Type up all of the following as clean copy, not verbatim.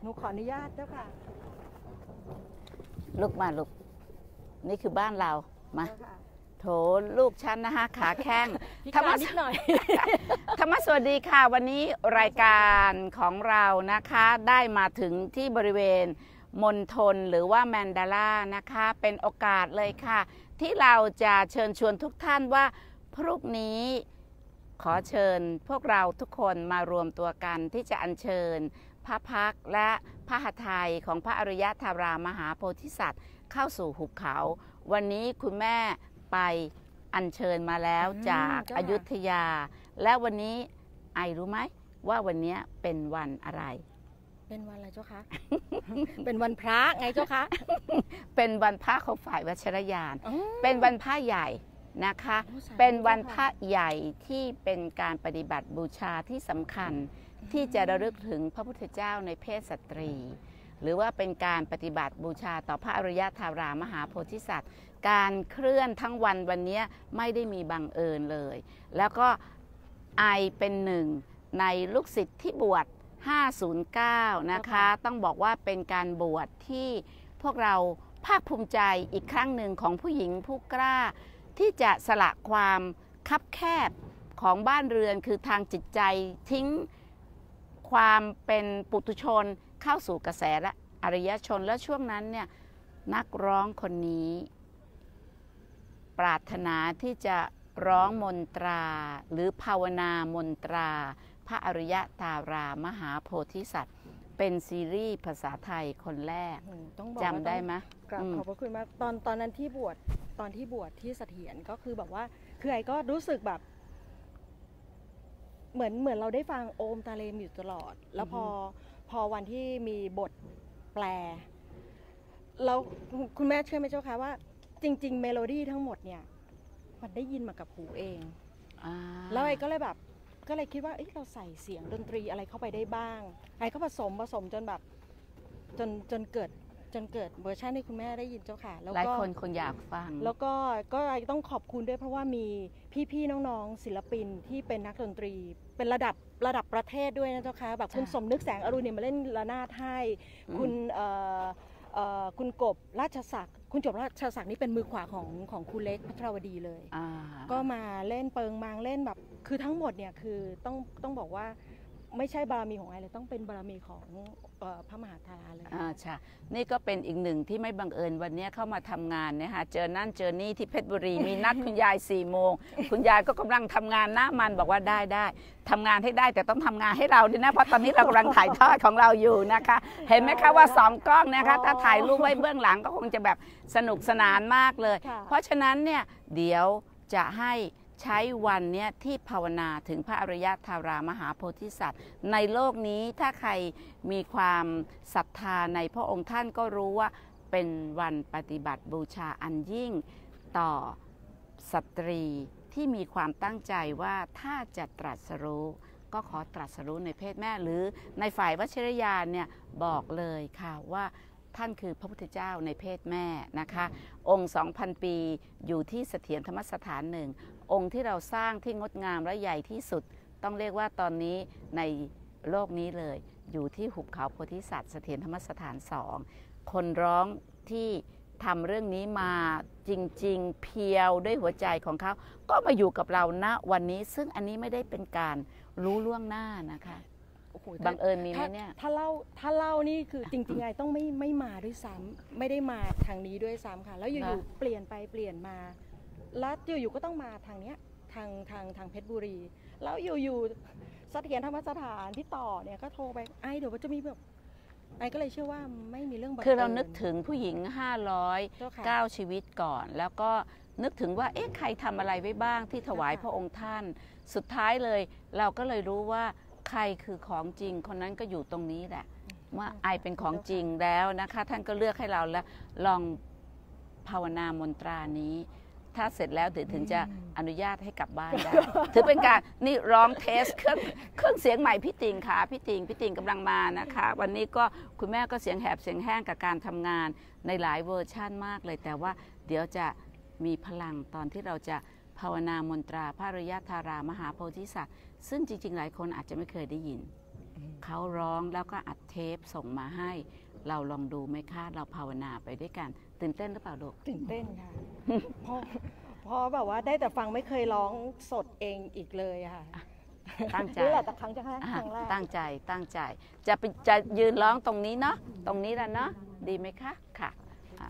หนูขออนุญาตเจ้าค่ะลุกมาลุกนี่คือบ้านเรามาเจ้าค่ะโถลูกฉันนะคะขาแข้งพิธรรมะการนิดหน่อยธรรมะสวัสดีค่ะวันนี้รายการของเรานะคะได้มาถึงที่บริเวณมณฑลหรือว่าแมนดาลานะคะเป็นโอกาสเลยค่ะที่เราจะเชิญชวนทุกท่านว่าพรุ่งนี้ขอเชิญพวกเราทุกคนมารวมตัวกันที่จะอัญเชิญพระพักตร์และพระหทัยของพระอริยธารามหาโพธิสัตว์เข้าสู่หุบเขาวันนี้คุณแม่ไปอัญเชิญมาแล้วจากอยุธยาและวันนี้ไอรู้ไหมว่าวันนี้เป็นวันอะไรเป็นวันอะไรเจ้าคะ เป็นวันพระไงเจ้าคะเป็นวันพระของฝ่ายวัชรยานเป็นวันพระใหญ่นะคะโอ้สาธุเป็นวันพระใหญ่ที่เป็นการปฏิบัติบูชาที่สำคัญที่จะระลึกถึงพระพุทธเจ้าในเพศสตรี หรือว่าเป็นการปฏิบัติบูชาต่อพระอริยธารามหาโพธิสัตว์การเคลื่อนทั้งวันนี้ไม่ได้มีบังเอิญเลย แล้วก็ไอเป็นหนึ่งในลูกศิษย์ที่บวช509นะคะต้องบอกว่าเป็นการบวชที่พวกเราภาคภูมิใจอีกครั้งหนึ่งของผู้หญิงผู้กล้าที่จะสละความคับแคบของบ้านเรือนคือทางจิตใจทิ้งความเป็นปุถุชนเข้าสู่กระแสและอริยชนและช่วงนั้นเนี่ยนักร้องคนนี้ปรารถนาที่จะร้องมนตราหรือภาวนามนตราพระอริยธารามหาโพธิสัตว์เป็นซีรีส์ภาษาไทยคนแรกจำได้ไหมกราบขอบพระคุณมากตอนนั้นที่บวชตอนที่บวชที่เสถียรก็คือแบบว่าคือไอ้ก็รู้สึกแบบเหมือนเราได้ฟังโอมตาเลมอยู่ตลอดแล้วพอวันที่มีบทแปลแล้วคุณแม่เชื่อไหมเจ้าคะว่าจริงๆเมโลดี้ทั้งหมดเนี่ยมันได้ยินมากับหูเองแล้วไอ้ก็เลยแบบก็เลยคิดว่าเราใส่เสียงดนตรีอะไรเข้าไปได้บ้างไอ้ก็ผสมจนแบบจนเกิดเวอร์ชันที่คุณแม่ได้ยินเจ้าค่ะแล้วก็หลายคนคงอยากฟังแล้วก็ต้องขอบคุณด้วยเพราะว่ามีพี่ๆน้องๆศิลปินที่เป็นนักดนตรีเป็นระดับประเทศด้วยนะเจ้าค่ะแบบคุณสมนึกแสงอรุณเนี่ยมาเล่นระนาดให้คุณกบราชศักดิ์คุณจบราชศักดิ์นี่เป็นมือขวาของคุณเล็กพัทรวดีเลยก็มาเล่นเปิงมางเล่นแบบคือทั้งหมดเนี่ยคือต้องบอกว่าไม่ใช่บารมีของไอเลยต้องเป็นบารมีของพระมหาธาราเลยใช่นี่ก็เป็นอีกหนึ่งที่ไม่บังเอิญวันนี้เข้ามาทำงานนะคะเจอนั่นเจอนี่ที่เพชรบุรีมีนัดคุณยาย4 โมงคุณยายก็กำลังทำงานหน้ามันบอกว่าได้ทำงานให้ได้แต่ต้องทำงานให้เราด้วยนะเพราะตอนนี้เรากำลังถ่ายทอดของเราอยู่นะคะเห็นไหมคะว่า2 กล้องนะคะถ้าถ่ายรูปไว้เบื้องหลังก็คงจะแบบสนุกสนานมากเลยเพราะฉะนั้นเนี่ยเดี๋ยวจะให้ใช้วันนี้ที่ภาวนาถึงพระอริยธารามหาโพธิสัตว์ในโลกนี้ถ้าใครมีความศรัทธาในพระองค์ท่านก็รู้ว่าเป็นวันปฏิบัติบูชาอันยิ่งต่อสตรีที่มีความตั้งใจว่าถ้าจะตรัสรู้ก็ขอตรัสรู้ในเพศแม่หรือในฝ่ายวชิรยานเนี่ยบอกเลยค่ะว่าท่านคือพระพุทธเจ้าในเพศแม่นะคะองค์ 2,000 ปีอยู่ที่เสถียรธรรมสถานหนึ่งองค์ที่เราสร้างที่งดงามและใหญ่ที่สุดต้องเรียกว่าตอนนี้ในโลกนี้เลยอยู่ที่หุบเขาโพธิสัตว์เสถียรธรรมสถาน2คนร้องที่ทำเรื่องนี้มาจริงๆเพียวด้วยหัวใจของเขาก็มาอยู่กับเราณวันนี้ซึ่งอันนี้ไม่ได้เป็นการรู้ล่วงหน้านะคะบังเอิญมีไหมเนี่ยถ้าเล่านี่คือจริงๆไงต้องไม่มาด้วยซ้ำไม่ได้มาทางนี้ด้วยซ้ำค่ะแล้วอยู่ๆเปลี่ยนไปเปลี่ยนมาแล้วอยู่ๆก็ต้องมาทางเนี้ยทางเพชรบุรีแล้วอยู่ๆเสถียรธรรมสถานที่ต่อเนี่ยก็โทรไปเดี๋ยวจะมีแบบก็เลยเชื่อว่าไม่มีเรื่องบังเอิญคือเรานึกถึงผู้หญิง509ชีวิตก่อนแล้วก็นึกถึงว่าใครทำอะไรไว้บ้างที่ถวายพระองค์ท่านสุดท้ายเลยเราก็เลยรู้ว่าใครคือของจริงคนนั้นก็อยู่ตรงนี้แหละว่าไอเป็นของจริงแล้วนะคะท่านก็เลือกให้เราแล้วลองภาวนามนตรานี้ถ้าเสร็จแล้วถึงจะอนุญาตให้กลับบ้านได้ ถือเป็นการนี่ร้องเทสเครื่องเสียงใหม่พี่ติงค่ะพี่ติงกำลังมานะคะวันนี้ก็คุณแม่ก็เสียงแหบเสียงแห้งกับการทำงานในหลายเวอร์ชั่นมากเลยแต่ว่าเดี๋ยวจะมีพลังตอนที่เราจะภาวนามนตราพระอริยธารามหาโพธิสัตว์ซึ่งจริงๆหลายคนอาจจะไม่เคยได้ยินเขาร้องแล้วก็อัดเทปส่งมาให้ เราลองดูไหมคะเราภาวนาไปด้วยกันตื่นเต้นหรือเปล่าลูกตื่นเต้นค่ะ เพราะแบบว่าได้แต่ฟังไม่เคยร้องสดเองอีกเลยอะค่ะตั้งใจนี่แหละแต่ครั้งแรกตั้งใจจะยืนร้องตรงนี้เนาะตรงนี้แล้วเนาะดีไหมคะค่ะอ่า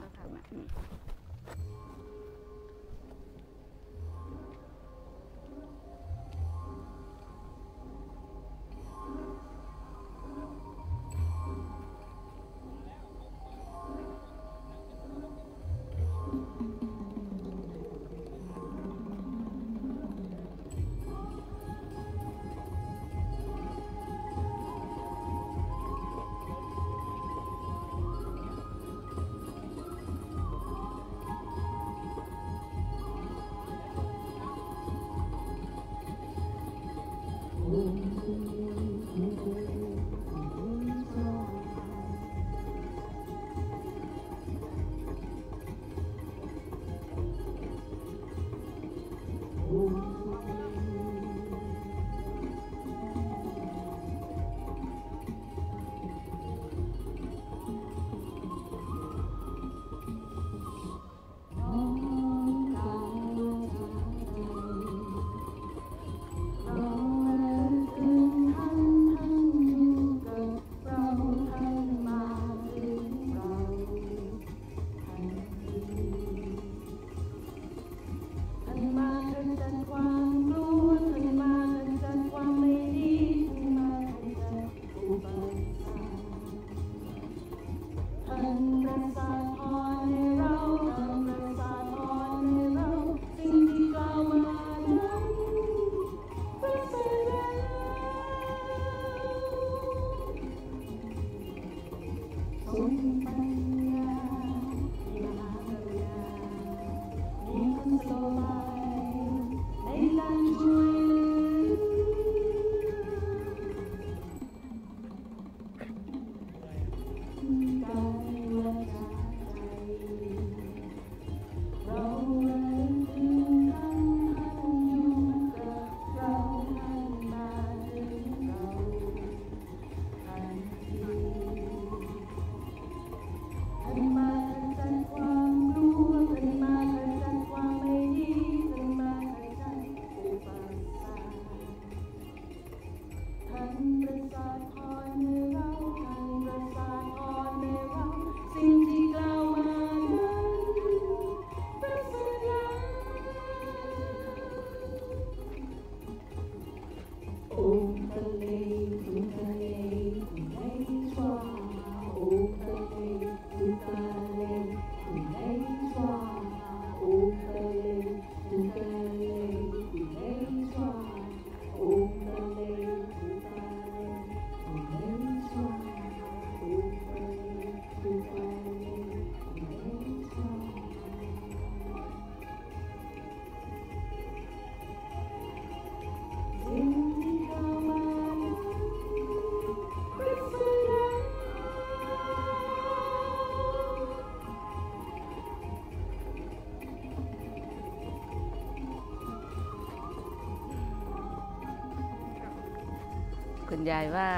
คุณยายว่า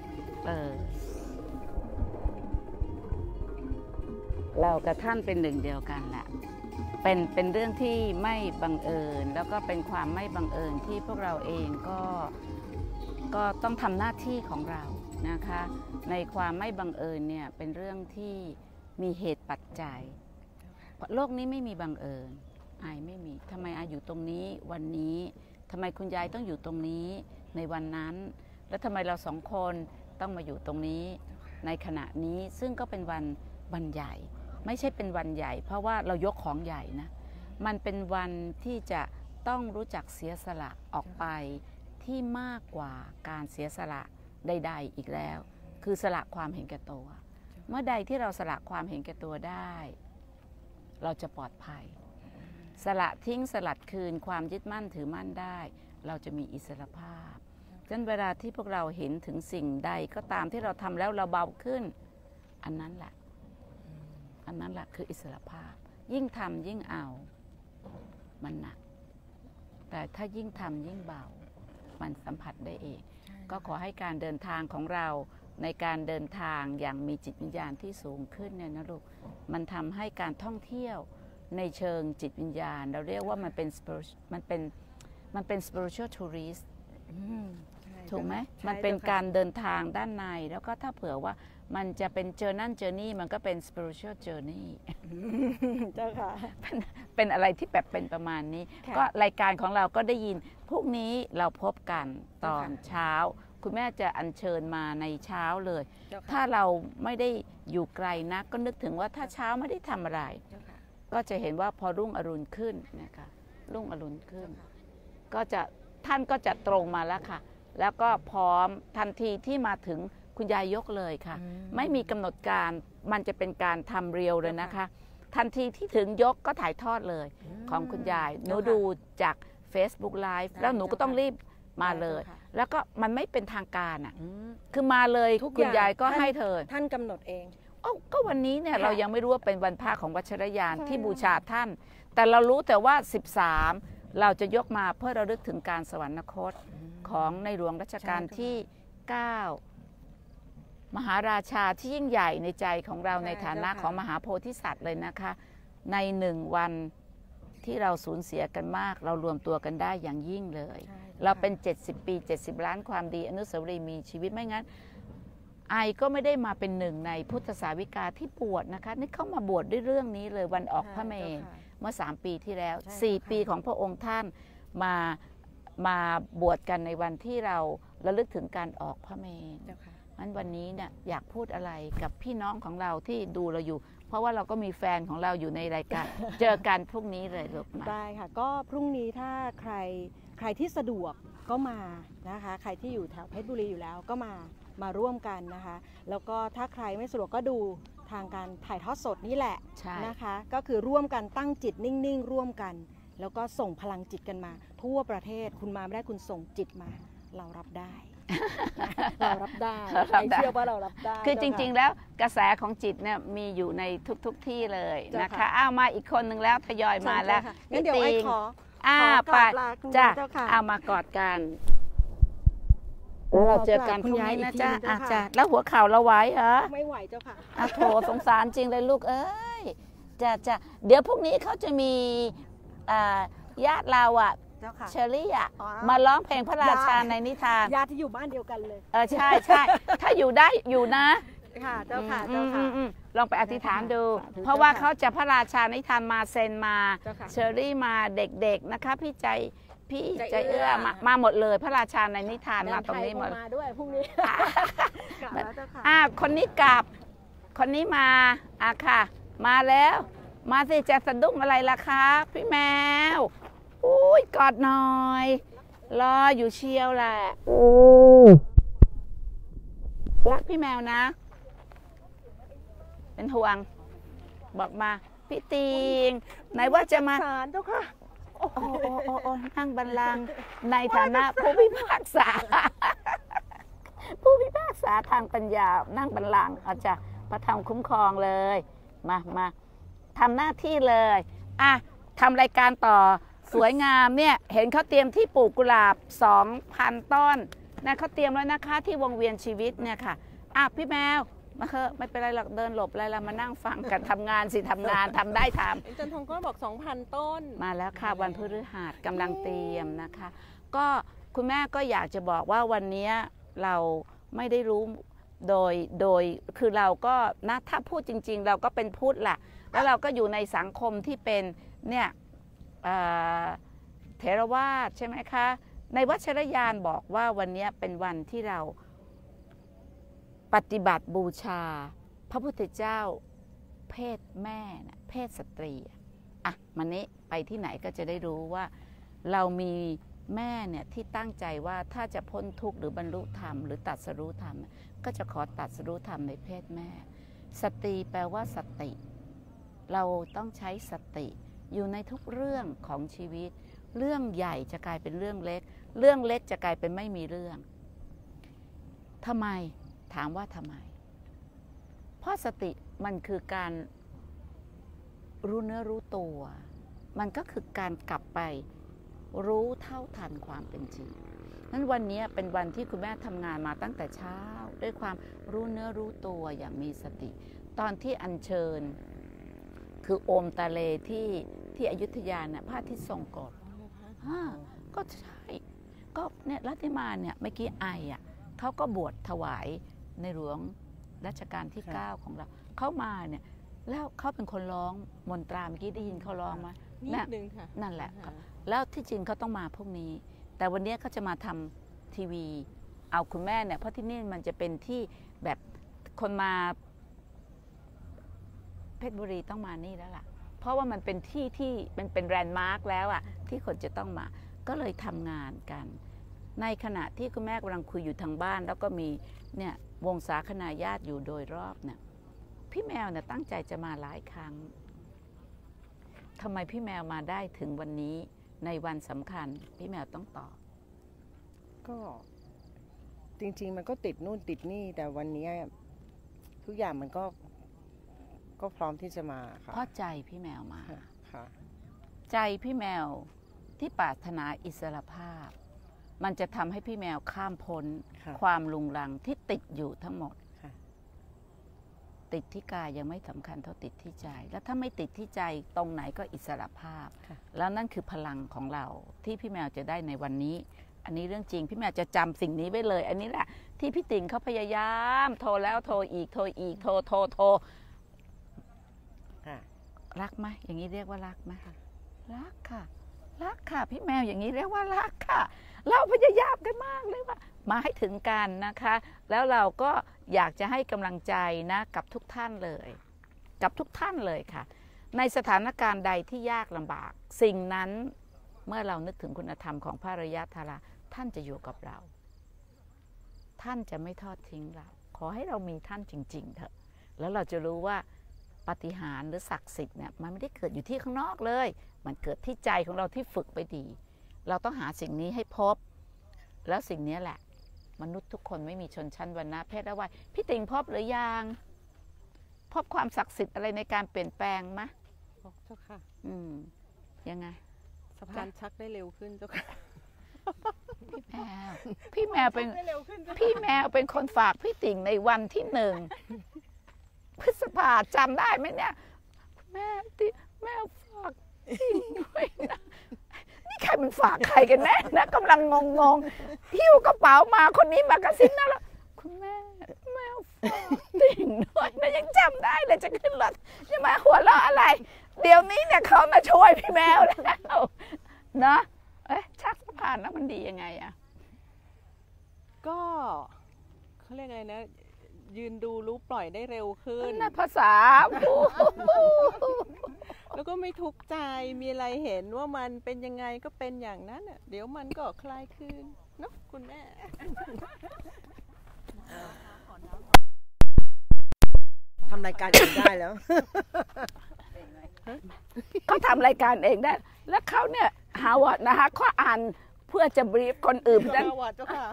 เรากับท่านเป็นหนึ่งเดียวกันแหละเป็นเรื่องที่ไม่บังเอิญแล้วก็เป็นความไม่บังเอิญที่พวกเราเองก็ต้องทำหน้าที่ของเรานะคะในความไม่บังเอิญเนี่ยเป็นเรื่องที่มีเหตุปัจจัยโลกนี้ไม่มีบังเอิญอายไม่มีทำไมอายอยู่ตรงนี้วันนี้ทำไมคุณยายต้องอยู่ตรงนี้ในวันนั้นแล้วทำไมเราสองคนต้องมาอยู่ตรงนี้ในขณะนี้ซึ่งก็เป็นวันใหญ่ไม่ใช่เป็นวันใหญ่เพราะว่าเรายกของใหญ่นะมันเป็นวันที่จะต้องรู้จักเสียสละออกไปที่มากกว่าการเสียสละใดๆอีกแล้วคือสละความเห็นแก่ตัวเมื่อใดที่เราสละความเห็นแก่ตัวได้เราจะปลอดภัยสละทิ้งสลัดคืนความยึดมั่นถือมั่นได้เราจะมีอิสรภาพฉะนั้นเวลาที่พวกเราเห็นถึงสิ่งใดก็ตามที่เราทำแล้วเราเบาขึ้นอันนั้นแหละคืออิสรภาพยิ่งทำยิ่งเอามันหนักแต่ถ้ายิ่งทำยิ่งเบามันสัมผัสได้เองก็ขอให้การเดินทางของเราในการเดินทางอย่างมีจิตวิญญาณที่สูงขึ้นเนี่ยนะลูกมันทำให้การท่องเที่ยวในเชิงจิตวิญญาณเราเรียกว่ามันเป็น spiritual tourist ถูกไหมมันเป็นการเดินทางด้านในแล้วก็ถ้าเผื่อว่ามันจะเป็นเจอนั่นเจอนี่มันก็เป็น spiritual journey เจ้าค่ะเป็นอะไรที่แบบเป็นประมาณนี้ก็รายการของเราก็ได้ยินพรุ่งนี้เราพบกันตอนเช้าคุณแม่จะอัญเชิญมาในเช้าเลยถ้าเราไม่ได้อยู่ไกลนักก็นึกถึงว่าถ้าเช้าไม่ได้ทำอะไรก็จะเห็นว่าพอรุ่งอรุณขึ้นนะคะรุ่งอรุณขึ้นก็จะท่านก็จะตรงมาแล้วค่ะแล้วก็พร้อมทันทีที่มาถึงคุณยายยกเลยค่ะไม่มีกำหนดการมันจะเป็นการทำเรียวเลยนะคะทันทีที่ถึงยกก็ถ่ายทอดเลยของคุณยายหนูดูจาก Facebook Live แล้วหนูก็ต้องรีบมาเลยแล้วก็มันไม่เป็นทางการอ่ะคือมาเลยคุณยายก็ให้เธอท่านกำหนดเองก็วันนี้เนี่ยเรายังไม่รู้ว่าเป็นวันพระของวัชรยานที่บูชาท่านแต่เรารู้แต่ว่า13เราจะยกมาเพื่อระลึกถึงการสวรรคตของในหลวงรัชกาลที่9มหาราชาที่ยิ่งใหญ่ในใจของเราในฐานะของมหาโพธิสัตว์เลยนะคะใน1 วันที่เราสูญเสียกันมากเรารวมตัวกันได้อย่างยิ่งเลยเราเป็น70 ปี70 ล้านความดีอนุสาวรีย์มีชีวิตไม่งั้นไอก็ไม่ได้มาเป็นหนึ่งในพุทธสาวิกาที่บวชนะคะนี่เข้ามาบวชด้วยเรื่องนี้เลยวันออกพระเมรุเมื่อ3 ปีที่แล้ว4 ปีของพระองค์ท่านมาบวชกันในวันที่เราระลึกถึงการออกพระเมรุงั้นวันนี้เนี่ยอยากพูดอะไรกับพี่น้องของเราที่ดูเราอยู่เพราะว่าเราก็มีแฟนของเราอยู่ในรายการ เจอกันพรุ่งนี้เลยลูกมาได้ค่ะก็พรุ่งนี้ถ้าใครที่สะดวกก็มานะคะใครที่อยู่แถวเพชรบุรีอยู่แล้วก็มาร่วมกันนะคะแล้วก็ถ้าใครไม่สะดวกก็ดูทางการถ่ายทอดสดนี่แหละนะคะก็คือร่วมกันตั้งจิตนิ่งๆร่วมกันแล้วก็ส่งพลังจิตกันมาทั่วประเทศคุณมาไม่ได้คุณส่งจิตมาเรารับได้ เรารับได้เชื่อว่าเรารับได้คือจริงๆแล้วกระแสของจิตเนี่ยมีอยู่ในทุกที่เลยนะคะอ้าวมาอีกคนหนึ่งแล้วทยอยมาแล้วงั้นเดี๋ยวไอ้ขอไปจ้าเอามากอดกันเราเจอกันพรุ่งนี้นะจ้าจ้าแล้วหัวเข่าเราไหวเหรอไม่ไหวเจ้าค่ะโถสงสารจริงเลยลูกเอ้ยจ้าเดี๋ยวพรุ่งนี้เขาจะมีญาติเราอ่ะเชอรี่อ่ะมาร้องเพลงพระราชาในนิทานญาติที่อยู่บ้านเดียวกันเลยใช่ถ้าอยู่ได้อยู่นะค่ะเจ้าค่ะเจ้าค่ะลองไปอธิษฐานดูเพราะว่าเขาจะพระราชานิทานมาเซนมาเชอรี่มาเด็กๆนะคะพี่ใจเอื้อมาหมดเลยพระราชาในนิทานมาตรงนี้หมดมาด้วยพรุ่งนี้คนนี้กลับคนนี้มาค่ะมาแล้วมาสิจะสะดุ้งอะไรล่ะคะพี่แมวอุ้ยกอดหน่อยรออยู่เชียวแหละรักพี่แมวนะเป็นห่วงบอกมาพี่ติงไหนว่าจะมาเจ้าค่ะโอ้นั่งบัลลังก์ในฐานะผู้พิพากษาทางปัญญานั่งบัลลังก์อาจจะประทานคุ้มครองเลยมาทำหน้าที่เลยทำรายการต่อสวยงามเนี่ยเห็นเขาเตรียมที่ปลูกกุหลาบ 2,000 ต้นนะเขาเตรียมแล้วนะคะที่วงเวียนชีวิตเนี่ยค่ะพี่แมวมาเถอะไม่เป็นไรหรอกเดินหลบอะไรเรามานั่งฟังกันทำงานสิทำงานทำได้ทำจันทองก็บอก 2,000 ต้นมาแล้วค่ะวันพฤหัสกำลังเตรียมนะคะก็คุณแม่ก็อยากจะบอกว่าวันนี้เราไม่ได้รู้โดยคือเราก็นะถ้าพูดจริงๆเราก็เป็นพุทธแหละแล้วเราก็อยู่ในสังคมที่เป็นเนี่ยเถรวาทใช่ไหมคะในวัชรยานบอกว่าวันนี้เป็นวันที่เราปฏิบัติบูชาพระพุทธเจ้าเพศแม่นะเพศสตรีมันนี้ไปที่ไหนก็จะได้รู้ว่าเรามีแม่เนี่ยที่ตั้งใจว่าถ้าจะพ้นทุกข์หรือบรรลุธรรมหรือตรัสรู้ธรรมก็จะขอตรัสรู้ธรรมในเพศแม่สตรีแปลว่าสติเราต้องใช้สติอยู่ในทุกเรื่องของชีวิตเรื่องใหญ่จะกลายเป็นเรื่องเล็กเรื่องเล็กจะกลายเป็นไม่มีเรื่องทำไมถามว่าทำไมเพราะสติมันคือการรู้เนื้อรู้ตัวมันก็คือการกลับไปรู้เท่าทันความเป็นจริงนั้นวันนี้เป็นวันที่คุณแม่ทำงานมาตั้งแต่เช้าด้วยความรู้เนื้อรู้ตัวอย่างมีสติ ตอนที่อัญเชิญคือโอมตาเลที่อยุธยาเนี่ยพระอาทิตย์ทรงกฎก็ใช่ก็เนี่ยรัติมาเนี่ยเมื่อกี้ไออ่ะเขาก็บวชถวายในหลวงรัชกาลที่ 9 ของเราเข้ามาเนี่ยแล้วเขาเป็นคนร้องมนตราเมื่อกี้ได้ยินเขาร้องไหมนิดนึงค่ะนั่นแหละแล้วที่จริงเขาต้องมาพวกนี้แต่วันนี้เขาจะมาทำทีวีเอาคุณแม่เนี่ยเพราะที่นี่มันจะเป็นที่แบบคนมาเพชรบุรีต้องมานี่แล้วล่ะเพราะว่ามันเป็นที่มันเป็นแลนด์มาร์คแล้วอ่ะที่คนจะต้องมาก็เลยทำงานกันในขณะที่คุณแม่กำลังคุยอยู่ทางบ้านแล้วก็มีเนี่ยวงศาคณาญาติอยู่โดยรอบเนี่ยพี่แมวเนี่ยตั้งใจจะมาหลายครั้งทำไมพี่แมวมาได้ถึงวันนี้ในวันสำคัญพี่แมวต้องตอบก็จริงๆมันก็ติดนู่นติดนี่แต่วันนี้ทุกอย่างมันก็พร้อมที่จะมาค่ะเพราะใจพี่แมวมาค่ะใจพี่แมวที่ปรารถนาอิสรภาพมันจะทำให้พี่แมวข้ามพ้นความลุงรังที่ติดอยู่ทั้งหมดติดที่กายยังไม่สำคัญเท่าติดที่ใจแล้วถ้าไม่ติดที่ใจตรงไหนก็อิสรภาพแล้วนั่นคือพลังของเราที่พี่แมวจะได้ในวันนี้อันนี้เรื่องจริงพี่แมวจะจำสิ่งนี้ไว้เลยอันนี้แหละที่พี่ติ๋งเขาพยายามโทรแล้วโทรอีกโทรอีกโทรรักไหมอย่างนี้เรียกว่ารักไหมรักค่ะรักค่ะพี่แมวอย่างนี้เรียกว่ารักค่ะเราพยายามกันมากเลยว่ามาให้ถึงกันนะคะแล้วเราก็อยากจะให้กำลังใจนะกับทุกท่านเลยกับทุกท่านเลยค่ะในสถานการณ์ใดที่ยากลำบากสิ่งนั้นเมื่อเรานึกถึงคุณธรรมของพระอริยธาราท่านจะอยู่กับเราท่านจะไม่ทอดทิ้งเราขอให้เรามีท่านจริงๆเถอะแล้วเราจะรู้ว่าปาฏิหาริย์หรือศักดิ์สิทธิ์เนี่ยมันไม่ได้เกิดอยู่ที่ข้างนอกเลยมันเกิดที่ใจของเราที่ฝึกไปดีเราต้องหาสิ่งนี้ให้พบแล้วสิ่งนี้แหละมนุษย์ทุกคนไม่มีชนชั้นวรรณะเพศและวัยพี่ติ๋งพบหรือยังพบความศักดิ์สิทธิ์อะไรในการเปลี่ยนแปลงไหมพบเจ้าค่ะยังไงสะพานชักได้เร็วขึ้นเจ้าค่ะพี่แมวเป็นคนฝากพี่ติ๋งในวันที่ 1 พฤษภาจำได้ไหมเนี่ยแม่ฝากติ๋งด้วยนะนี่ใครมันฝากใครกันแน่นะกำลังงงหิ้วกระเป๋ามาคนนี้มากระซิบนะแล้วคุณแม่ฝากติ๋งด้วยนะยังจำได้เลยจะขึ้นรถจะมาหัวเราะอะไรเดี๋ยวนี้เนี่ยเขามาช่วยพี่แมวแล้วนะชักสะพานแล้วมันดียังไงอะก็เขาเรียกอะไรนะยืนดูรู้ปล่อยได้เร็วขึ้นภาษาแล้วก็ไม่ทุกข์ใจมีอะไรเห็นว่ามันเป็นยังไงก็เป็นอย่างนั้นอ่ะเดี๋ยวมันก็คลายคืนเนาะคุณแม่ทำรายการเองได้แล้วเขาทำรายการเองได้แล้วเขาเนี่ยฮาวาดนะคะเขาอ่านเพื่อจะบรีฟคนอื่นฮาวาดเจ้าค่ะ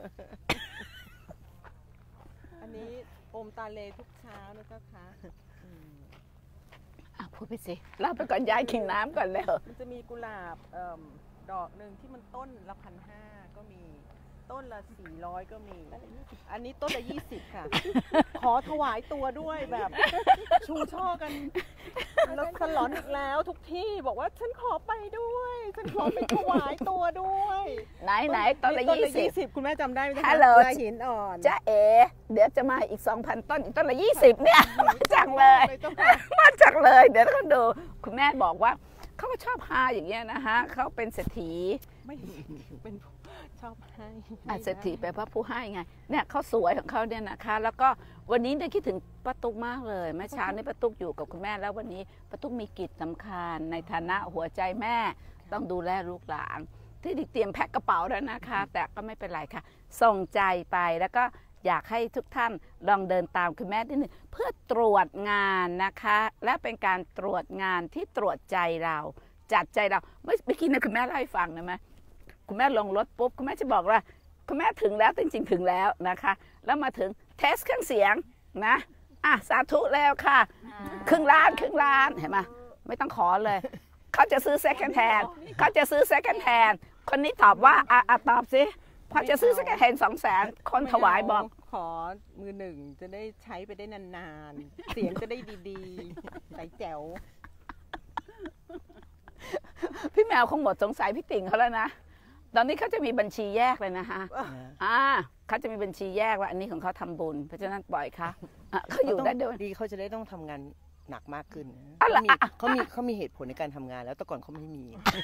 อันนี้อมตาเลทุกเช้านะเจ้าค่ะพูดไปสิเราไปก่อนย้ายขิงน้ำก่อนแล้วมันจะมีกุหลาบดอกหนึ่งที่มันต้นละ1,500ก็มีต้นละ400ก็มีอันนี้ต้นละ20ค่ะขอถวายตัวด้วยแบบชูช่อกันแล้วสลอนอีกแล้วทุกที่บอกว่าฉันขอไปด้วยฉันขอไปถวายตัวด้วยไหนต้นละ 20คุณแม่จำได้ไหมฮัลโหลหินอ่อนจ้าเอ๋เดี๋ยวจะมาอีก 2,000 ต้นอีกต้นละ20เนี่ยมาจากเลยมาจากเลยเดี๋ยวเขาดูคุณแม่บอกว่าเขาก็ชอบฮาอย่างเงี้ยนะฮะเขาเป็นเศรษฐีไม่เป็นชอบให้เศรษฐีแปลว่าผู้ให้ไงเนี่ยเขาสวยของเขาเนี่ยนะคะแล้วก็วันนี้ได้คิดถึงป้าตุ๊กมากเลยเมื่อเช้านี้ป้าตุ๊กอยู่กับคุณแม่แล้ววันนี้ป้าตุ๊กมีกิจสำคัญในฐานะหัวใจแม่ต้องดูแลลูกหลานที่เตรียมแพ็คกระเป๋าแล้วนะคะแต่ก็ไม่เป็นไรค่ะส่งใจไปแล้วก็อยากให้ทุกท่านลองเดินตามคุณแม่นิดนึงเพื่อตรวจงานนะคะและเป็นการตรวจงานที่ตรวจใจเราจัดใจเราเมื่อกี้นะคุณแม่เล่าให้ฟังนะไหมคุณแม่ลงรถปุ๊บคุณแม่จะบอกว่าคุณแม่ถึงแล้วจริงๆถึงแล้วนะคะแล้วมาถึงเทสเครื่องเสียงนะสาธุแล้วค่ะครึ่งล้านเห็นไหมไม่ต้องขอเลยเขาจะซื้อ second hand คนนี้ตอบว่าตอบสิพอจะซื้อสักแห่ง200,000คนถวายบอกขอมือหนึ่งจะได้ใช้ไปได้นานๆ เสียงจะได้ดีๆ ใสแจ๋วพี่แมวคงหมดสงสัยพี่ติ่งเขาแล้วนะ ตอนนี้เขาจะมีบัญชีแยกเลยนะคะเขาจะมีบัญชีแยกว่าอันนี้ของเขาทำบุญ เพราะฉะนั้นปล่อยค่ะเขาอยู่ได้ด้วยดีเขาจะได้ต้องทำงานหนักมากขึ้นอ๋อเหรอเขามีเหตุผลในการทำงานแล้วแต่ก่อนเขาไม่มี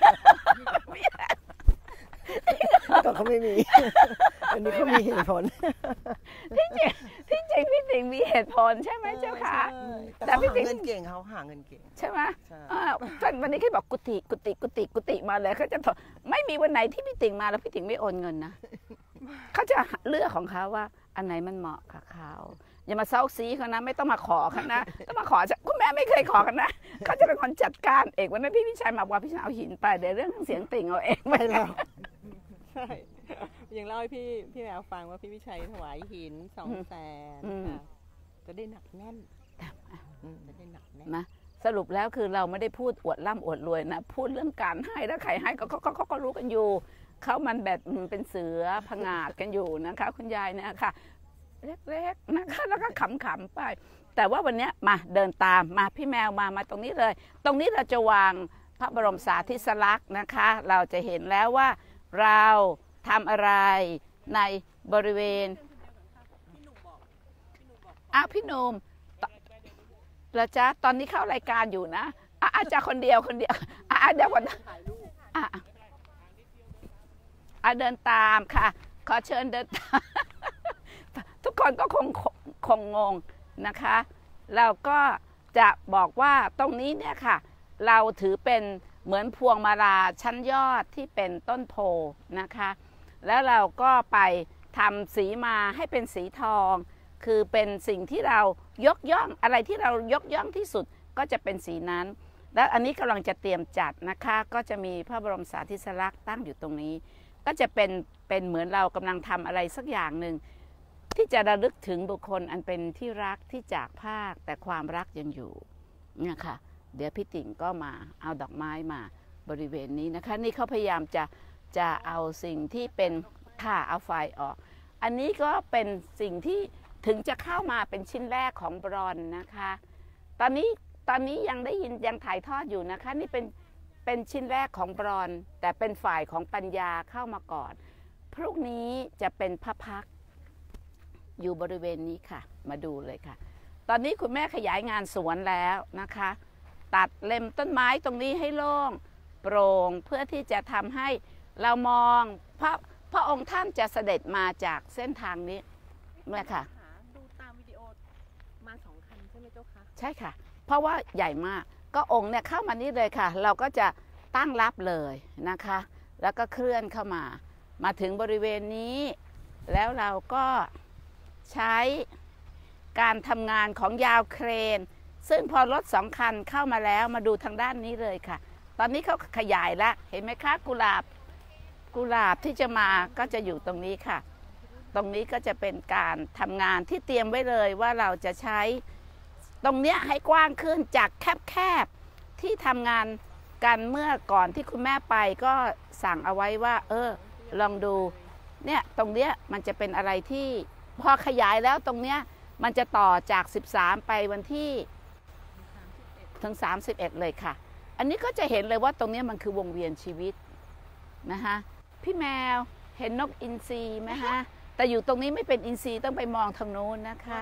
แต่เขาไม่มีอันนี้เขามีเหตุผลที่จริงพี่ติ่งมีเหตุผลใช่ไหมเจ้าค่ะแต่เขาหาเงินเก่งเขาหาเงินเก่งใช่ไหมวันนี้เขาบอกกุฏิมาเลยเขาจะไม่มีวันไหนที่พี่ติ่งมาแล้วพี่ติ่งไม่โอนเงินนะเขาจะเลือกของเขาว่าอันไหนมันเหมาะกับเขาอย่ามาเซาซีเขานะไม่ต้องมาขอเขานะต้องมาขอจากคุณแม่ไม่เคยขอกันนะเขาจะเป็นคนจัดการเองวันนั้นพี่วิชัยมาบอกพี่ชัยเอาหินไปเดี๋ยวเรื่องเสียงติ่งเอาเองไม่แล้วใช่ยังเล่าให้พี่แมวฟังว่าพี่วิชัยถวายหิน200,000ค่ะจะได้หนักแน่นจะได้หนักแน่นนะสรุปแล้วคือเราไม่ได้พูดอวดร่ำอวดรวยนะพูดเรื่องการให้แล้วใครให้ก็รู้กันอยู่เขามันแบบเป็นเสือผงาดกันอยู่นะคะคุณยายเนี่ยค่ะเล็กๆนะคะแล้วก็ขำๆไปแต่ว่าวันนี้มาเดินตามมาพี่แมวมาตรงนี้เลยตรงนี้เราจะวางพระบรมสารีสลักษณ์นะคะเราจะเห็นแล้วว่าเราทำอะไรในบริเวณพี่หนุ่มแล้วจ้าตอนนี้เข้ารายการอยู่นะอาจารย์คนเดียวเดี๋ยวก่อนเดินตามค่ะขอเชิญเดินตามทุกคนก็คงงงนะคะเราก็จะบอกว่าตรงนี้เนี่ยค่ะเราถือเป็นเหมือนพวงมาลาชั้นยอดที่เป็นต้นโพนะคะแล้วเราก็ไปทำสีมาให้เป็นสีทองคือเป็นสิ่งที่เรายกย่องอะไรที่เรายกย่องที่สุดก็จะเป็นสีนั้นแล้วอันนี้กำลังจะเตรียมจัดนะคะก็จะมีพระบรมสารีสลักษณ์ตั้งอยู่ตรงนี้ก็จะเป็นเหมือนเรากำลังทำอะไรสักอย่างหนึ่งที่จะระลึกถึงบุคคลอันเป็นที่รักที่จากภาคแต่ความรักยังอยู่เนี่ยค่ะเดี๋ยวพี่ติ่งก็มาเอาดอกไม้มาบริเวณนี้นะคะนี่เขาพยายามจะเอาสิ่งที่เป็นเอาไฟออกอันนี้ก็เป็นสิ่งที่ถึงจะเข้ามาเป็นชิ้นแรกของบรอนซ์นะคะตอนนี้ยังได้ยินยังถ่ายทอดอยู่นะคะนี่เป็นชิ้นแรกของบรอนซ์แต่เป็นฝ่ายของปัญญาเข้ามาก่อนพรุ่งนี้จะเป็นพระพักตร์อยู่บริเวณนี้ค่ะมาดูเลยค่ะตอนนี้คุณแม่ขยายงานสวนแล้วนะคะตัดเล็มต้นไม้ตรงนี้ให้โล่งโปร่งเพื่อที่จะทำให้เรามองพระองค์ท่านจะเสด็จมาจากเส้นทางนี้เนี่ยค่ะดูตามวิดีโอมา2 คันใช่ไหมเจ้าคะใช่ค่ะเพราะว่าใหญ่มากก็องค์เนี่ยเข้ามานี่เลยค่ะเราก็จะตั้งรับเลยนะคะแล้วก็เคลื่อนเข้ามาถึงบริเวณนี้แล้วเราก็ใช้การทำงานของยาวเครนซึ่งพอรถ2 คันเข้ามาแล้วมาดูทางด้านนี้เลยค่ะตอนนี้เขาขยายแล้วเห็นไหมคะกุหลาบที่จะมาก็จะอยู่ตรงนี้ค่ะตรงนี้ก็จะเป็นการทำงานที่เตรียมไว้เลยว่าเราจะใช้ตรงนี้ให้กว้างขึ้นจากแคบที่ทำงานกันเมื่อก่อนที่คุณแม่ไปก็สั่งเอาไว้ว่าลองดูเนี่ยตรงเนี้ยมันจะเป็นอะไรที่พอขยายแล้วตรงเนี้ยมันจะต่อจาก13ไปวันที่ถึง31เลยค่ะอันนี้ก็จะเห็นเลยว่าตรงนี้มันคือวงเวียนชีวิตนะคะพี่แมวเห็นนกอินทรีไหมฮะแต่อยู่ตรงนี้ไม่เป็นอินทรีต้องไปมองทางโน้นนะคะ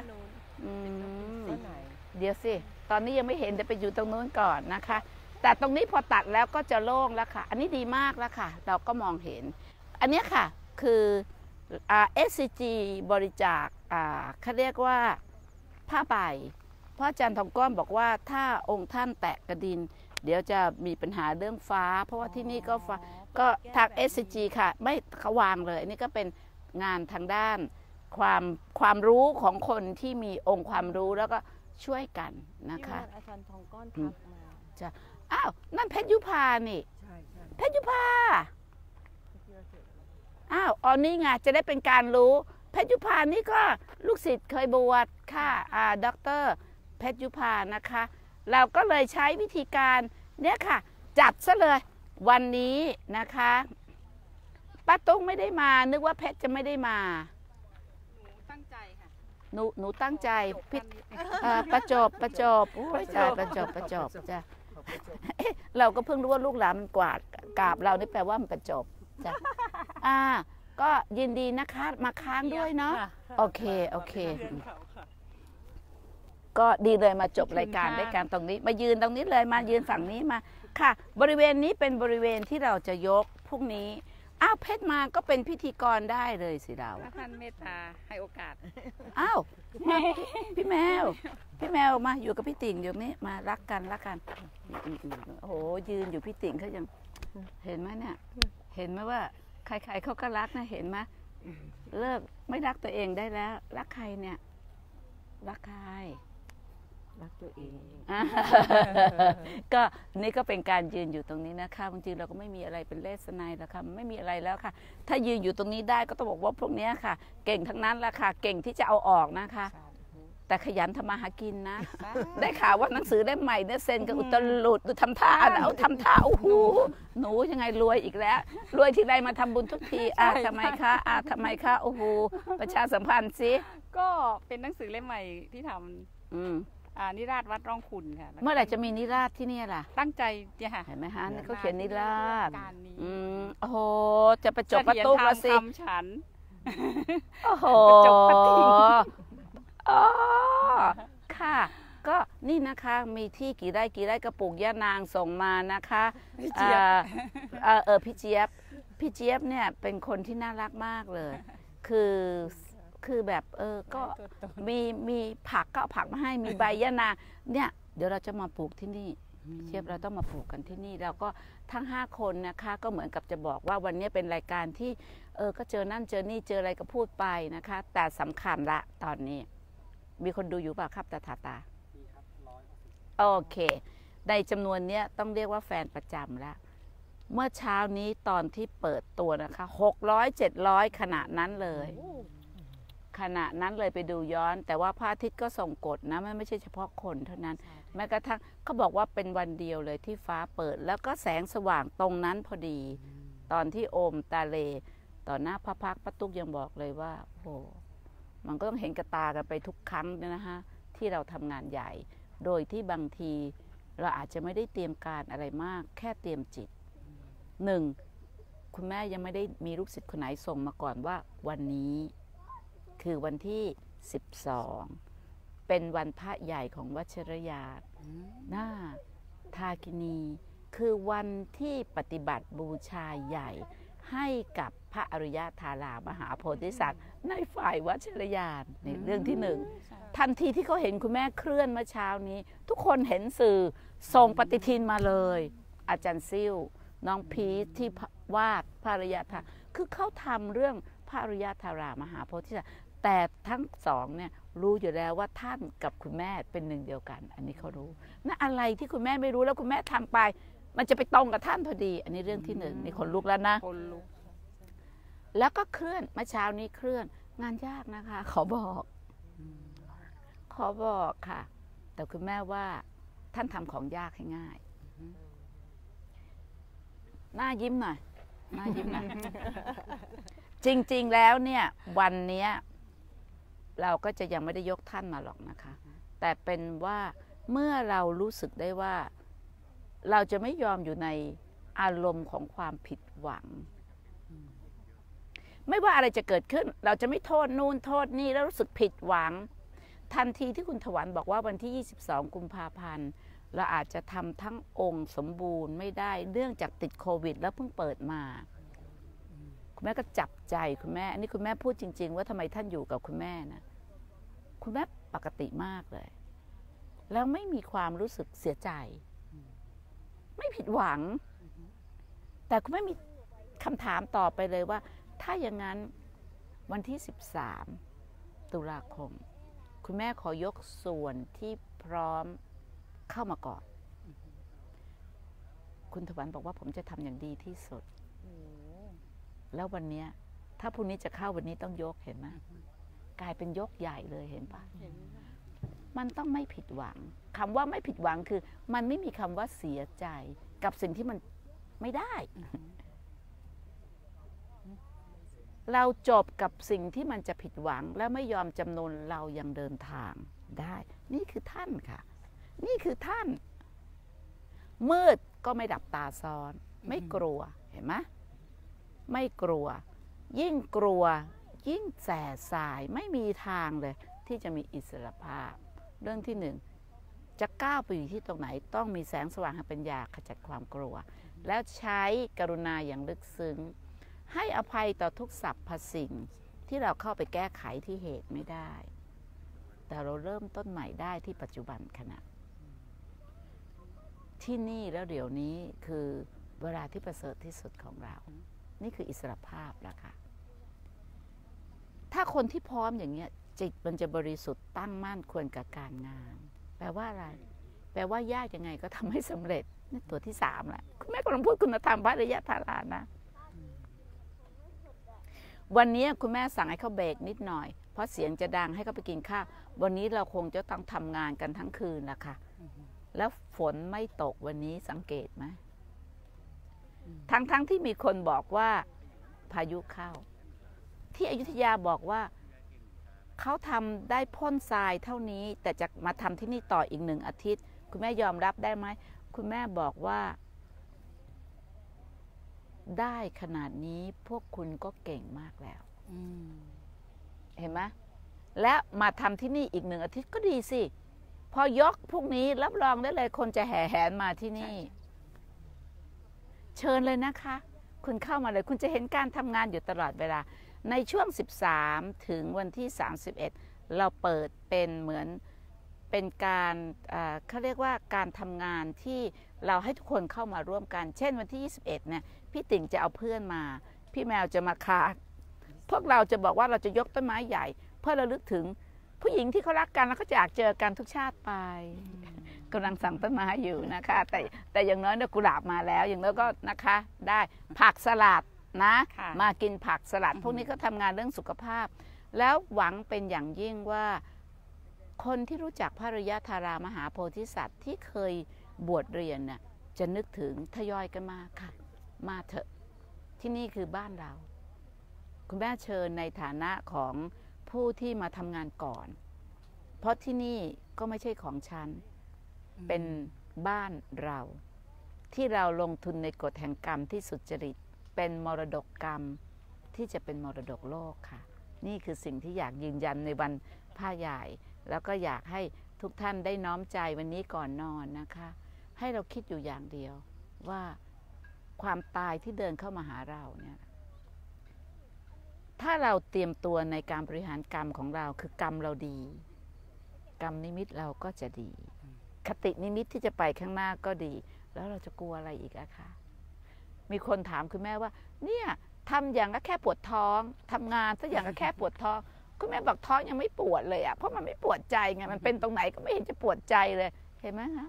เดี๋ยวสิตอนนี้ยังไม่เห็นจะไปอยู่ตรงโน้นก่อนนะคะแต่ตรงนี้พอตัดแล้วก็จะโล่งแล้วค่ะอันนี้ดีมากแล้วค่ะเราก็มองเห็นอันนี้ค่ะคือSCG บริจาคเขาเรียกว่าผ้าใบเพราะอาจารย์ทองก้อนบอกว่าถ้าองค์ท่านแตะกระดินเดี๋ยวจะมีปัญหาเรื่องฟ้าเพราะว่าที่นี่ก็ฟ้าก็ทาง SCG ค่ะไม่เขาวางเลยอันนี้ก็เป็นงานทางด้านความรู้ของคนที่มีองค์ความรู้แล้วก็ช่วยกันนะคะอาจารย์ทองก้อนทักมาจะอ้าวนั่นเพชรยุพานี่เพชรยุพาอ๋อนี่ไงจะได้เป็นการรู้เพชรยุพานี่ก็ลูกศิษย์เคยบวชค่ะดร.เพชรยุพานะคะเราก็เลยใช้วิธีการเนี่ยค่ะจัดซะเลยวันนี้นะคะป้าตุ๊กไม่ได้มานึกว่าเพชรจะไม่ได้มาตั้งใจค่ะหนูตั้งใจพิประจบโอ้ยจ้าประจบจ้ะเอ๊ะเราก็เพิ่งรู้ว่าลูกหลานมันกวาดกราบเรานี่แปลว่ามันประจบจ้ะก็ยินดีนะคะมาค้างด้วยเนาะโอเคก็ดีเลยมาจบรายการด้วยกันตรงนี้มายืนตรงนี้เลยมายืนฝั่งนี้มาค่ะบริเวณนี้เป็นบริเวณที่เราจะยกพรุ่งนี้อ้าวเพชรมาก็เป็นพิธีกรได้เลยสิเราถ้าท่านเมตตาให้โอกาสอ้าวมาพี่แมวมาอยู่กับพี่ติ่งอยู่นี้มารักกันโอ้โหยืนอยู่พี่ติ่งเขายังเห็นไหมเนี่ยเห็นไหมว่าใครๆเขาก็รักนะเห็นไหมเลิกไม่รักตัวเองได้แล้วรักใครเนี่ยรักใครรักตัวเองก็นี่ก็เป็นการยืนอยู่ตรงนี้นะคะจริงๆเราก็ไม่มีอะไรเป็นเลสไนแล้วค่ะไม่มีอะไรแล้วค่ะ ถ้ายืนอยู่ตรงนี้ได้ก็ต้องบอกว่าพวกนี้ค่ะ เก่งทั้งนั้นแหละค่ะเก่งที่จะเอาออกนะคะ แต่ขยันทำมาหากินนะ ได้ข่าวว่าหนังสือเล่มใหม่เนี่ยเซ็นกับอุตลุดดูทำท่าเอาทำท่าโอ้โหหนูยังไงรวยอีกแล้วรวยทีไรมาทำบุญทุกทีทำไมคะโอ้โหประชาสัมพันธ์สิก็เป็นหนังสือเล่มใหม่ที่ทำนิราศวัดร่องคุณค่ะเมื่อไหร่จะมีนิราศที่นี่ล่ะตั้งใจเนี่ยค่ะเห็นไหมฮะเขาเขียนนิราศการนี้โอ้โหจะประจบประตูละสิทำฉันโอ้โหจบปะติ่งอ๋อค่ะ ก็นี่นะคะมีที่กี่ไร่กระปุกย่านางส่งมานะคะพี่เจี๊ยบพี่เจี๊ยบเนี่ยเป็นคนที่น่ารักมากเลย คือแบบก็มีผักก็เอาผักมาให้มีใบย่านางเนี่ยเดี๋ยวเราจะมาปลูกที่นี่เจี๊ยบเราต้องมาปลูกกันที่นี่แล้วก็ทั้ง5คนนะคะก็เหมือนกับจะบอกว่าวันนี้เป็นรายการที่ก็เจอนั่นเจอนี่เจออะไรก็พูดไปนะคะ แต่สำคัญละตอนนี้มีคนดูอยู่เปล่าครับตาโอเคในจำนวนนี้ต้องเรียกว่าแฟนประจำแล้วเมื่อเช้านี้ตอนที่เปิดตัวนะคะ600-700ขณะนั้นเลยไปดูย้อนแต่ว่าพระอาทิตย์ก็ส่งกฎนะไม่ใช่เฉพาะคนเท่านั้นแม้กระทั่งเขาบอกว่าเป็นวันเดียวเลยที่ฟ้าเปิดแล้วก็แสงสว่างตรงนั้นพอดีตอนที่โอมตาเลต่อหน้าพระพักตร์ป้าตุ๊กยังบอกเลยว่าโอ้มันก็ต้องเห็นกระตากันไปทุกครั้งนะฮะที่เราทำงานใหญ่โดยที่บางทีเราอาจจะไม่ได้เตรียมการอะไรมากแค่เตรียมจิต1คุณแม่ยังไม่ได้มีลูกศิษย์คนไหนส่งมาก่อนว่าวันนี้คือวันที่12เป็นวันพระใหญ่ของวัชรยานหน้าทากินีคือวันที่ปฏิบัติบูชาใหญ่ให้กับพระอริยธารามหาโพธิสัตว์ในฝ่ายวัชรยานนี่เรื่องที่1ทันทีที่เขาเห็นคุณแม่เคลื่อนเมื่อเช้านี้ทุกคนเห็นสื่อส่งปฏิทินมาเลยอาจารย์ซิ่วน้องพีทที่วาดพระอริยธาคือเขาทำเรื่องพระอริยธารามหาโพธิสัตว์แต่ทั้งสองเนี่ยรู้อยู่แล้วว่าท่านกับคุณแม่เป็นหนึ่งเดียวกันอันนี้เขารู้นั่นอะไรที่คุณแม่ไม่รู้แล้วคุณแม่ทำไปมันจะไปตรงกับท่านพอดีอันนี้เรื่องที่1นี่คนลุกแล้วนะคนลุกแล้วก็เคลื่อนเมื่อเช้านี้เคลื่อนงานยากนะคะขอบอกค่ะแต่คุณแม่ว่าท่านทำของยากให้ง่ายหน้ายิ้มหน่อยหน้ายิ้มหน่อย จริงๆแล้วเนี่ยวันนี้เราก็จะยังไม่ได้ยกท่านมาหรอกนะคะแต่เป็นว่าเมื่อเรารู้สึกได้ว่าเราจะไม่ยอมอยู่ในอารมณ์ของความผิดหวังไม่ว่าอะไรจะเกิดขึ้นเราจะไม่โทษนู่นโทษนี่แล้วรู้สึกผิดหวังทันทีที่คุณถวันบอกว่าวันที่22กุมภาพันธ์เราอาจจะทำทั้งองค์สมบูรณ์ไม่ได้เนื่องจากติดโควิดแล้วเพิ่งเปิดมาคุณแม่ก็จับใจคุณแม่อันนี้คุณแม่พูดจริงๆว่าทำไมท่านอยู่กับคุณแม่นะคุณแม่ปกติมากเลยแล้วไม่มีความรู้สึกเสียใจไม่ผิดหวังแต่คุณแม่มีคำถามต่อไปเลยว่าถ้าอย่างนั้นวันที่13ตุลาคมคุณแม่ขอยกส่วนที่พร้อมเข้ามาก่อนคุณถวันบอกว่าผมจะทำอย่างดีที่สุดแล้ววันนี้ถ้าพรุ่งนี้จะเข้าวันนี้ต้องยกเห็นไหมกลายเป็นยกใหญ่เลยเห็นปะมันต้องไม่ผิดหวังคำว่าไม่ผิดหวังคือมันไม่มีคำว่าเสียใจกับสิ่งที่มันไม่ได้เราจบกับสิ่งที่มันจะผิดหวังและไม่ยอมจำนนเรายังเดินทางได้ นี่คือท่านค่ะ นี่คือท่าน มืดก็ไม่ดับตาซ้อน ไม่กลัวเห็นไหมไม่กลัว ยิ่งกลัวยิ่งแสสายไม่มีทางเลยที่จะมีอิสรภาพ เรื่องที่หนึ่งจะก้าวไปอยู่ที่ตรงไหนต้องมีแสงสว่างแห่งปัญญาขจัดความกลัว แล้วใช้กรุณาอย่างลึกซึ้งให้อภัยต่อทุกสรรพสิ่งที่เราเข้าไปแก้ไขที่เหตุไม่ได้ แต่เราเริ่มต้นใหม่ได้ที่ปัจจุบันขณะที่นี่แล้วเดี๋ยวนี้คือเวลาที่ประเสริฐที่สุดของเรา นี่คืออิสรภาพแล้วค่ะ ถ้าคนที่พร้อมอย่างเงี้ยจิตมันจะบริสุทธิ์ตั้งมั่นควรกับการงานแปลว่าอะไรแปลว่ายากยังไงก็ทำให้สำเร็จนี่ตัวที่3แหละคุณแม่กำลังพูดคุณธรรมพระอริยธารานะวันนี้คุณแม่สั่งให้เขาเบรกนิดหน่อยเพราะเสียงจะดังให้เขาไปกินข้าววันนี้เราคงจะต้องทำงานกันทั้งคืนละค่ะแล้วฝนไม่ตกวันนี้สังเกตไหมทั้งที่มีคนบอกว่าพายุเข้าที่อยุธยาบอกว่าเขาทำได้พ่นทรายเท่านี้แต่จะมาทำที่นี่ต่ออีก1 อาทิตย์คุณแม่ยอมรับได้ไหมคุณแม่บอกว่าได้ขนาดนี้พวกคุณก็เก่งมากแล้วเห็นไหมและมาทำที่นี่อีก1 อาทิตย์ก็ดีสิพอยกพวกนี้รับรองได้เลยคนจะแห่แหนมาที่นี่เชิญเลยนะคะคุณเข้ามาเลยคุณจะเห็นการทำงานอยู่ตลอดเวลาในช่วง13ถึงวันที่31เราเปิดเป็นเหมือนเป็นการเขาเรียกว่าการทำงานที่เราให้ทุกคนเข้ามาร่วมกันเช่นวันที่21เนี่ยพี่ติ่งจะเอาเพื่อนมาพี่แมวจะมาคาพวกเราจะบอกว่าเราจะยกต้นไม้ใหญ่เพื่อระลึกถึงผู้หญิงที่เขารักกันแล้วเขาจะอยากเจอกันทุกชาติไปกำลังสั่งต้นไม้อยู่นะคะแต่อย่างน้อยเนี่ยกุหลาบมาแล้วอย่างน้อยก็นะคะได้ผักสลัดนะมากินผักสลัดพวกนี้ก็ทำงานเรื่องสุขภาพแล้วหวังเป็นอย่างยิ่งว่าคนที่รู้จักพระอริยธารามหาโพธิสัตว์ที่เคยบวชเรียนน่ะจะนึกถึงทยอยกันมาค่ะมาเถอะที่นี่คือบ้านเราคุณแม่เชิญในฐานะของผู้ที่มาทำงานก่อนเพราะที่นี่ก็ไม่ใช่ของฉันเป็นบ้านเราที่เราลงทุนในกฎแห่งกรรมที่สุจริตเป็นมรดกกรรมที่จะเป็นมรดกโลกค่ะนี่คือสิ่งที่อยากยืนยันในวันผ้าใหญ่แล้วก็อยากให้ทุกท่านได้น้อมใจวันนี้ก่อนนอนนะคะให้เราคิดอยู่อย่างเดียวว่าความตายที่เดินเข้ามาหาเราเนี่ยถ้าเราเตรียมตัวในการบริหารกรรมของเราคือกรรมเราดีกรรมนิมิตเราก็จะดีคตินิมิตที่จะไปข้างหน้าก็ดีแล้วเราจะกลัวอะไรอีกอะคะมีคนถามคุณแม่ว่าเนี่ยทำอย่างก็แค่ปวดท้องทำงานสักอย่างก็แค่ปวดท้องคุณแม่บอกท้องยังไม่ปวดเลยอะเพราะมันไม่ปวดใจไงมันเป็นตรงไหนก็ไม่เห็นจะปวดใจเลยเห็นไหมคะ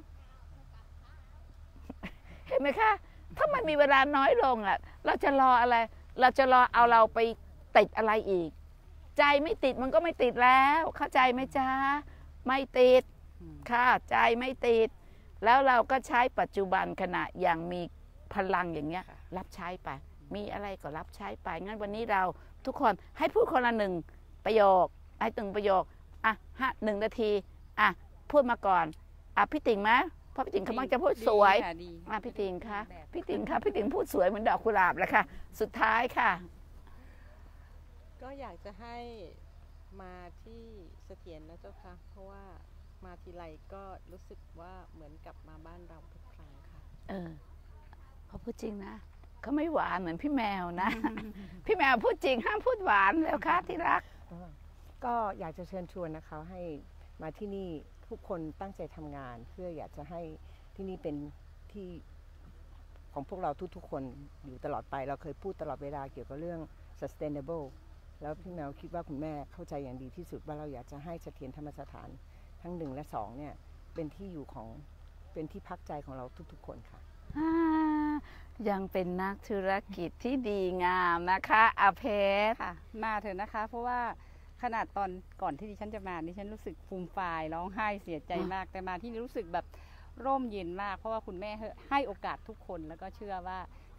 เห็นไหมคะถ้ามันมีเวลาน้อยลงอะเราจะรออะไรเราจะรอเอาเราไปติดอะไรอีกใจไม่ติดมันก็ไม่ติดแล้วเข้าใจไหมจ๊ะไม่ติดค่ะใจไม่ติดแล้วเราก็ใช้ปัจจุบันขณะอย่างมีพลังอย่างเงี้ยรับใช้ไปมีอะไรก็รับใช้ไปงั้นวันนี้เราทุกคนให้พูดคนละ1 ประโยคให้1 ประโยคอ่ะ1 นาทีอ่ะพูดมาก่อนอ่ะพี่ติ่งไหมเพราะพี่ติ่งเขามักจะพูดสวยอ่ะพี่ติ่งคะพี่ติ่งคะพี่ติ่งพูดสวยเหมือนดอกกุหลาบเลยค่ะสุดท้ายค่ะก็อยากจะให้มาที่เสถียรนะเจ้าค่ะเพราะว่ามาทีไรก็รู้สึกว่าเหมือนกลับมาบ้านเราทุกครั้งค่ะเขาพูดจริงนะเขาไม่หวานเหมือนพี่แมวนะ พี่แมวพูดจริงห้ามพูดหวานแล้วค่ะที่รักก็อยากจะเชิญชวนนะคะให้มาที่นี่ทุกคนตั้งใจทำงานเพื่ออยากจะให้ที่นี่เป็นที่ของพวกเราทุกๆคนอยู่ตลอดไปเราเคยพูดตลอดเวลาเกี่ยวกับเรื่อง sustainable แล้วพี่แมวคิดว่าคุณแม่เข้าใจอย่างดีที่สุดว่าเราอยากจะให้เสถียรธรรมสถานทั้ง1 และ 2เนี่ยเป็นที่อยู่ของเป็นที่พักใจของเราทุกๆคนค่ะยังเป็นนักธุรกิจที่ดีงามนะคะอาเพชรค่ะมาเถอะนะคะเพราะว่าขนาดตอนก่อนที่ดิฉันจะมาดิฉันรู้สึกฟูมฟายร้องไห้เสียใจมากแต่มาที่นี่รู้สึกแบบร่มเย็นมากเพราะว่าคุณแม่ให้โอกาสทุกคนแล้วก็เชื่อว่า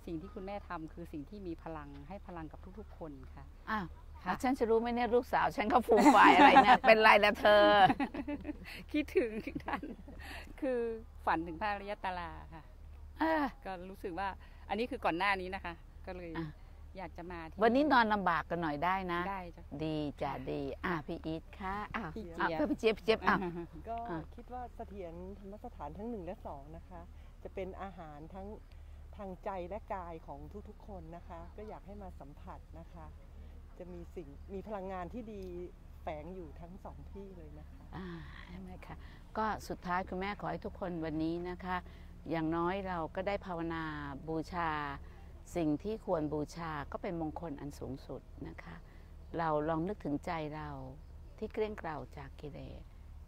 สิ่งที่คุณแม่ทำคือสิ่งที่มีพลังให้พลังกับทุกๆคนค่ะอ้าวค่ะฉันจะรู้ไหมเนี่ยลูกสาวฉันเขาฟูมฝ่ายอะไรเนี่ย เป็นไรละเธอคิดถึงท่าน คือฝันถึงพระอริยตราค่ะ ก็รู้สึกว่าอันนี้คือก่อนหน้านี้นะคะ ก็เลยอ่ะอยากจะมาที่วันนี้นอนลำบากกันหน่อยได้นะได้จ้ะดีจ้ะดีพี่อีทค่ะพี่อ่ะเจี๊ยบเพื่อพี่เจี๊ยบพี่เจี๊ยบอ่ะก็อ่ะคิดว่าเสถียรธรรมสถานทั้ง1 และ 2นะคะ จะเป็นอาหารทั้งทางใจและกายของทุกๆคนนะคะ ก็อยากให้มาสัมผัสนะคะ จะมีพลังงานที่ดีแฝงอยู่ทั้ง2 ที่เลยนะคะใช่ไหมคะก็สุดท้ายคุณแม่ขอให้ทุกคนวันนี้นะคะ อย่างน้อยเราก็ได้ภาวนาบูชา สิ่งที่ควรบูชาก็เป็นมงคลอันสูงสุดนะคะ เราลองนึกถึงใจเราที่เกลี้ยงเกลาจากกิเลส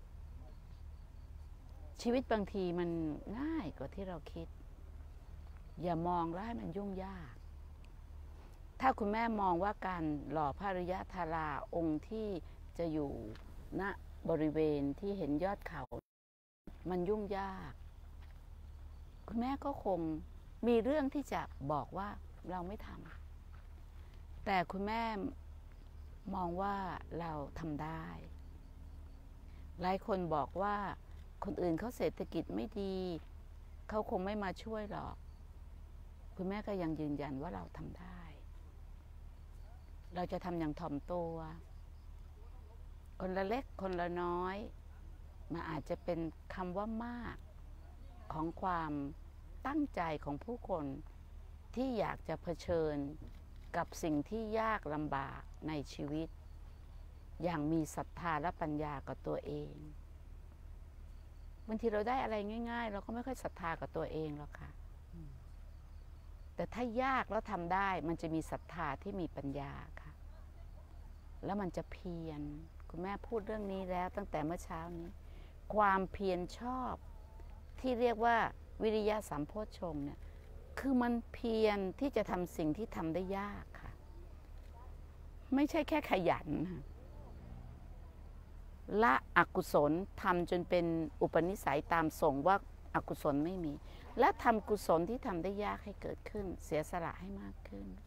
ชีวิตบางทีมันง่ายกว่าที่เราคิด อย่ามองแล้วให้มันยุ่งยาก ถ้าคุณแม่มองว่าการหล่อพระอริยธาราองค์ที่จะอยู่ณบริเวณที่เห็นยอดเขามันยุ่งยาก คุณแม่ก็คงมีเรื่องที่จะบอกว่าเราไม่ทำแต่คุณแม่มองว่าเราทำได้ หลายคนบอกว่าคนอื่นเขาเศรษฐกิจไม่ดีเขาคงไม่มาช่วยหรอกคุณแม่ก็ยังยืนยันว่าเราทำได้ เราจะทำอย่างถ่อมตัวคนละเล็กคนละน้อยมันอาจจะเป็นคำว่ามากของความตั้งใจของผู้คนที่อยากจะเผชิญกับสิ่งที่ยากลำบากในชีวิต อย่างมีศรัทธาและปัญญากับตัวเองบางทีเราได้อะไรง่ายๆเราก็ไม่ค่อยศรัทธากับตัวเองหรอกค่ะแต่ถ้ายากแล้วทำได้มันจะมีศรัทธาที่มีปัญญาค่ะแล้วมันจะเพียรคุณแม่พูดเรื่องนี้แล้วตั้งแต่เมื่อเช้านี้ความเพียรชอบที่เรียกว่าวิริยะสัมโพชฌงค์เนี่ยคือมันเพียรที่จะทำสิ่งที่ทำได้ยากค่ะไม่ใช่แค่ขยันละอกุศลทำจนเป็นอุปนิสัยตามส่งว่าอกุศลไม่มีและทำกุศลที่ทำได้ยากให้เกิดขึ้นเสียสละให้มากขึ้น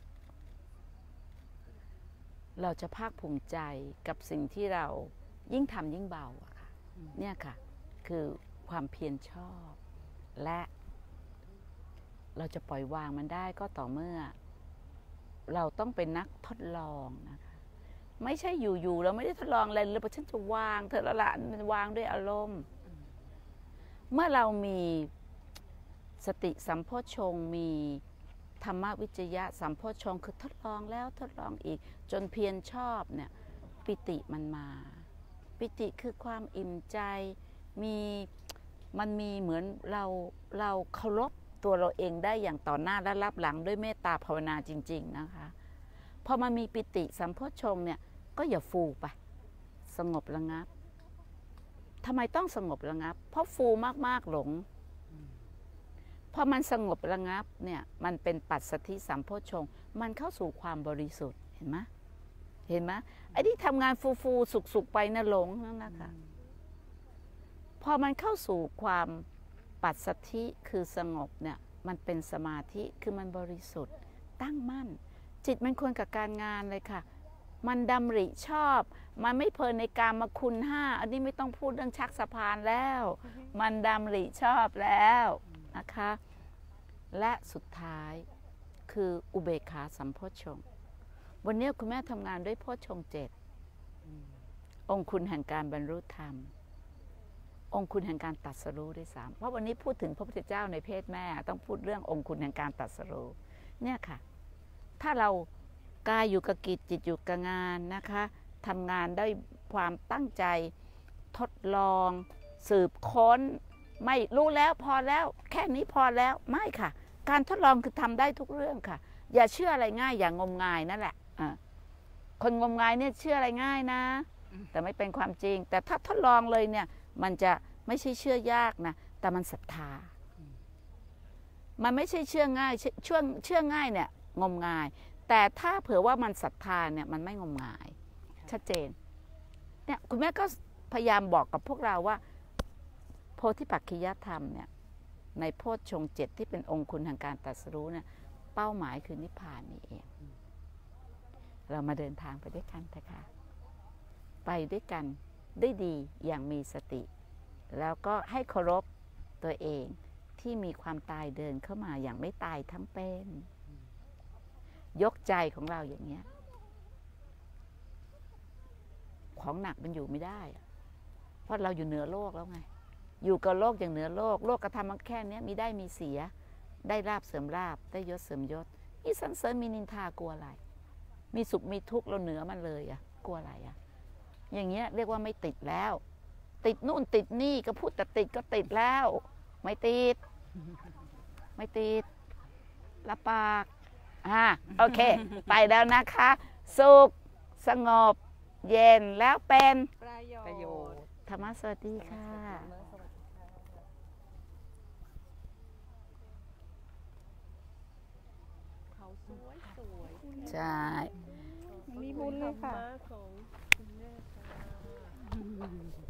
เราจะภาคภูมิใจกับสิ่งที่เรายิ่งทำยิ่งเบาอะค่ะเนี่ยค่ะคือความเพียรชอบและเราจะปล่อยวางมันได้ก็ต่อเมื่อเราต้องเป็นนักทดลองนะคะไม่ใช่อยู่ๆเราไม่ได้ทดลองอะไรเลยเพราะฉันจะวางเธอละละมันวางด้วยอารมณ์เมื่อเรามีสติสัมโพชฌงค์มีธรรมวิจยะสัมโพชฌงค์คือทดลองแล้วทดลองอีกจนเพียรชอบเนี่ยปิติมันมาปิติคือความอิ่มใจมันมีเหมือนเราเคารพตัวเราเองได้อย่างต่อหน้าและรับหลังด้วยเมตตาภาวนาจริงๆนะคะพอมันมีปิติสัมโพชฌงค์เนี่ยก็อย่าฟูไปสงบระงับทำไมต้องสงบระงับเพราะฟูมากๆหลงพอมันสงบระงับเนี่ยมันเป็นปัสสัทธิสัมโพชฌงค์มันเข้าสู่ความบริสุทธิ์เห็นไหมไอ้ที่ทำงานฟูๆสุกๆไปนะหลงนั่นนะคะพอมันเข้าสู่ความปัสสัทธิคือสงบเนี่ยมันเป็นสมาธิคือมันบริสุทธิ์ตั้งมั่นจิตมันควรกับการงานเลยค่ะมันดำริชอบมันไม่เพลินในกามคุณ5อันนี้ไม่ต้องพูดเรื่องชักสะพานแล้วมันดำริชอบแล้วนะคะและสุดท้ายคืออุเบกขาสัมโพชฌงค์วันนี้คุณแม่ทำงานด้วยโพชฌงค์7องค์คุณแห่งการบรรลุธรรมองค์คุณแห่งการตรัสรู้ด้วยซ้ำเพราะวันนี้พูดถึงพระพุทธเจ้าในเพศแม่ต้องพูดเรื่ององค์คุณแห่งการตรัสรู้เนี่ยค่ะถ้าเรากายอยู่กับกิจจิตอยู่กับงานนะคะทำงานได้ความตั้งใจทดลองสืบค้นไม่รู้แล้วพอแล้วแค่นี้พอแล้วไม่ค่ะการทดลองคือทำได้ทุกเรื่องค่ะอย่าเชื่ออะไรง่ายอย่างงมงายนั่นแหละคนงมงายเนี่ยเชื่ออะไรง่ายนะแต่ไม่เป็นความจริงแต่ถ้าทดลองเลยเนี่ยมันจะไม่ใช่เชื่อยากนะแต่มันศรัทธามันไม่ใช่เชื่อง่ายเชื่อง่ายเนี่ยงมงายแต่ถ้าเผื่อว่ามันศรัทธาเนี่ยมันไม่งมงายชัดเจนเนี่ยคุณแม่ก็พยายามบอกกับพวกเราว่าโพธิปักขิยธรรมเนี่ยในโพชฌงค์7ที่เป็นองค์คุณแห่งการตรัสรู้เนี่ยปเป้าหมายคือนิพพานนี่เอง เรามาเดินทางไปด้วยกันเถอะค่ะไปด้วยกันได้ดีอย่างมีสติ แล้วก็ให้เคารพตัวเองที่มีความตายเดินเข้ามาอย่างไม่ตายทั้งเป็นยกใจของเราอย่างเงี้ยของหนักมันอยู่ไม่ได้เพราะเราอยู่เหนือโลกแล้วไงอยู่กับโลกอย่างเหนือโลกโลกกระทำมันแค่นี้มีได้มีเสียได้ลาภเสริมลาภได้ยศเสริมยศมีสรรเสริญมีนินทากลัวอะไรมีสุขมีทุกข์เราเหนือมันเลยอะกลัวอะไรอะอย่างเงี้ยเรียกว่าไม่ติดแล้วติดนู่นติดนี่ก็พูดแต่ติดก็ติดแล้วไม่ติดไม่ติดละปากโอเค ไปแล้วนะคะ สุขสงบเย็นแล้วเป็นประโยประโยชน์ชน์ธรรมะสวัสดีค่ะเขาสวยสวยใช่มีบุญเลยค่ะของคุณแม่ค่ะ